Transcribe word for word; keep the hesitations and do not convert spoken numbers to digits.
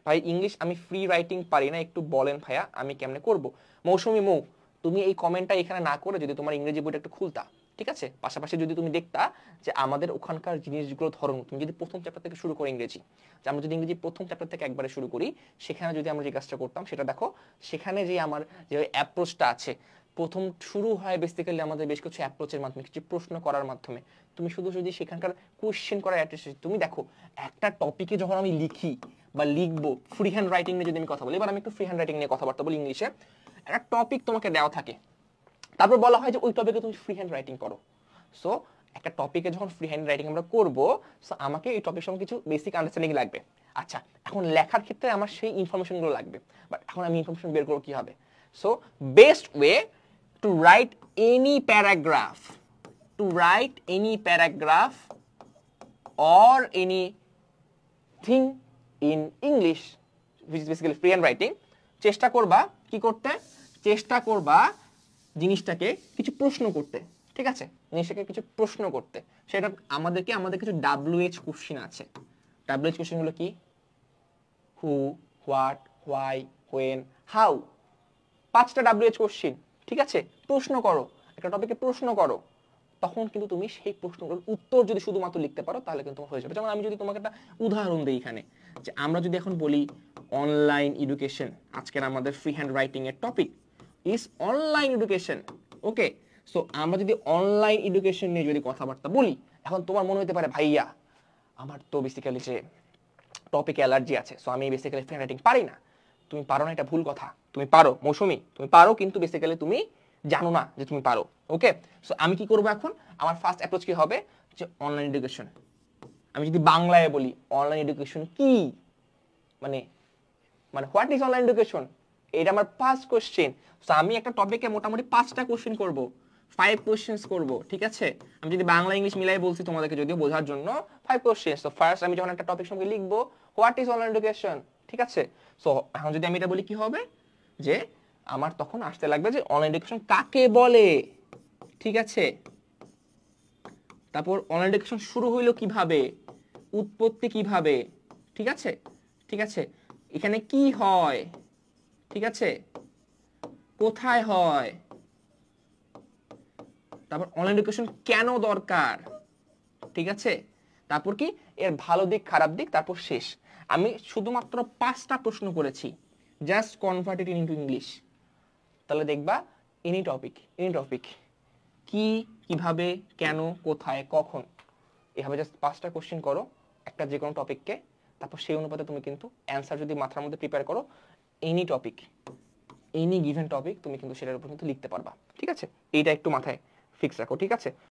ভাই ইংলিশ আমি free writing পারি না, একটু বলেন ভাইয়া আমি কেমনে করব। মৌসুমী মৌ, তুমি এই কমেন্টটা এখানে না করে যদি তোমার ইংরেজি বইটা একটু খুলতা, ঠিক আছে, পাশাপাশি যদি তুমি দেখতা যে আমাদের ওখানকার জিনিসগুলো ধরন, তুমি যদি প্রথম চ্যাপ্টার থেকে শুরু করো ইংরেজি, যে আমরা যদি ইংরেজি প্রথম চ্যাপ্টার থেকে একবারে শুরু করি, সেখানে যদি আমরা যে কাজটা করতাম সেটা দেখো, সেখানে যে আমার যে অ্যাপ্রোচটা আছে, প্রথম শুরু হয় বেসিক্যালি আমাদের বেশ কিছু অ্যাপ্রোচের মাধ্যমে, কিছু প্রশ্ন করার মাধ্যমে। তুমি শুধু যদি সেখানকার কোশ্চেন করার অ্যাটেস্ট, তুমি দেখো একটা টপিকে যখন আমি লিখি বা লিখবো, ফ্রি হ্যান্ড রাইটিং নিয়ে যদি আমি কথা বলি, এবার আমি একটু ফ্রি হ্যান্ড রাইটিং নিয়ে কথাবার্তা বলি ইংলিশে। একটা টপিক তোমাকে দেওয়া থাকে, তারপর বলা হয় যে ওই টপিকে তুমি ফ্রি হ্যান্ড রাইটিং করো। সো একটা টপিকে যখন ফ্রি হ্যান্ড রাইটিং আমরা করবো, সো আমাকে এই টপিক সম্বন্ধে কিছু বেসিক আন্ডারস্ট্যান্ডিং লাগবে। আচ্ছা, এখন লেখার ক্ষেত্রে আমার সেই ইনফরমেশনগুলো লাগবে, বাট এখন আমি ইনফরমেশন বের করবো কিভাবে? So best way to write any paragraph, to write any paragraph or anything in English which is basically free hand writing, চেষ্টা করবা কি করতে, চেষ্টা করবা জিনিসটাকে কিছু প্রশ্ন করতে, ঠিক আছে, জিনিসটাকে কিছু প্রশ্ন করতে। সেটা আমাদেরকে আমাদের কিছু ডাব্লিউএইচ কোশ্চেন আছে। ডাব্লিউএইচ কোশ্চেন গুলো কি? Who, what, why, when, how, পাঁচটা ডাব্লিউএইচ কোশ্চেন, ঠিক আছে। প্রশ্ন করো, একটা টপিকে প্রশ্ন করো, তখন কিন্তু তুমি সেই প্রশ্নগুলোর উত্তর যদি শুধুমাত্র লিখতে পারো তাহলে কিন্তু তোমার হয়ে যাবে। যেমন আমি যদি তোমাকে একটা উদাহরণ দিই এখানে, যে আমরা যদি এখন বলি অনলাইন এডুকেশন, আজকের আমাদের ফ্রি হ্যান্ড রাইটিং এর topic is online education, okay. So আমরা যদি অনলাইন এডুকেশন নিয়ে যদি কথাবার্তা বলি, এখন তোমার মনে হতে পারে ভাইয়া আমার তো বেসিক্যালি যে টপিক অ্যালার্জি আছে, সো আমি বেসিক্যালি ফ্রি হ্যান্ড রাইটিং পারি না। তুমি পারো না, এটা ভুল কথা, তুমি পারো মৌসুমী, তুমি পারো, কিন্তু বেসিক্যালি তুমি জানো না যে তুমি পারো, ওকে। সো আমি কি করবো এখন, আমার ফার্স্ট অ্যাপ্রোচ কি হবে, যে অনলাইন এডুকেশন। আমি যদি বাংলায় বলি অনলাইন এডুকেশন কি, মানে মানে হোয়াট ইজ অনলাইন এডুকেশন, এটা আমার ফার্স্ট কোশ্চেন। সো আমি একটা টপিকে মোটামুটি পাঁচটা কোশ্চেন করব, ফাইভ কোশ্চেন্স করব, ঠিক আছে। আমি যদি বাংলা ইংলিশ মিলাই বলছি তোমাদেরকে যদিও বোঝার জন্য, ফাইভ কোশ্চেন্স। তো ফার্স্ট আমি যখন একটা টপিক সঙ্গে লিখবো, হোয়াট ইজ অনলাইন এডুকেশন, ঠিক আছে। সো এখন যদি আমি এটা বলি কি হবে, যে আমার তখন আসতে লাগবে যে অনলাইন এডুকেশন কাকে বলে, ঠিক আছে। তারপর অনলাইন এডুকেশন শুরু হইলো কিভাবে, উৎপত্তি কিভাবে, ঠিক আছে, ঠিক আছে। এখানে কি হয়, ঠিক আছে, কোথায় হয়, তারপর অনলাইন এডুকেশন কেন দরকার, ঠিক আছে। তারপর কি এর ভালো দিক খারাপ দিক, তারপর শেষ। আমি শুধুমাত্র পাঁচটা প্রশ্ন করেছি, just convert it into English. তাহলে দেখবা এনি টপিক, এনি টপিক কি, কিভাবে, কেন, কোথায়, কখন, এভাবে জাস্ট পাঁচটা কোশ্চেন করো একটা যে কোনো টপিককে, তারপর সেই অনুপাতে তুমি কিন্তু অ্যান্সার যদি মাথার মধ্যে প্রিপেয়ার করো, any topic, any given topic তুমি কিন্তু সেটার উপর কিন্তু লিখতে পারবা, ঠিক আছে। এইটা একটু মাথায় ফিক্স রাখো, ঠিক আছে।